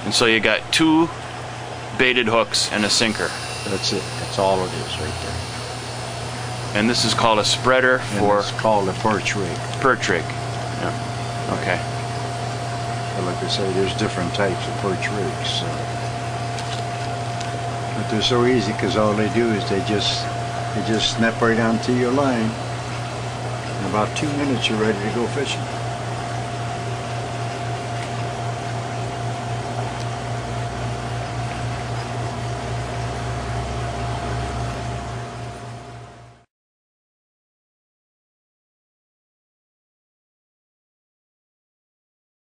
And so you got 2 baited hooks and a sinker. That's it. That's all it is right there. And this is called a spreader for... It's called a perch rig. Perch rig. Yeah. Okay. But like I say, there's different types of perch rigs. So. But they're so easy because all they do is they just snap right onto your line. In about 2 minutes, you're ready to go fishing.